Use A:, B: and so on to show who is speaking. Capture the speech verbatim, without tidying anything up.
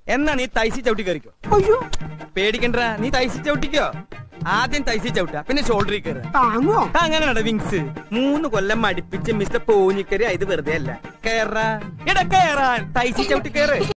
A: എന്നാ നീ തൈസി ചവിട്ടി കയറിക്കോ.
B: അയ്യോ
A: പേടിക്കണ്ട, നീ തൈസി ചവിട്ടിക്കോ. ആദ്യം തൈസി ചവിട്ടാ, പിന്നെ ഷോൾഡറിൽ കയറ.
B: താങ്ങോ?
A: അങ്ങനെയാണ് വിങ്സ്. മൂന്ന് കൊല്ലം മടിപ്പിച്ച് മിസ്റ്റർ പോഞ്ഞിക്കരി ഇത് വെറുതെ അല്ല. കേറാ, ഇട കേറാൻ തൈസി ചവിട്ടി കയറ്.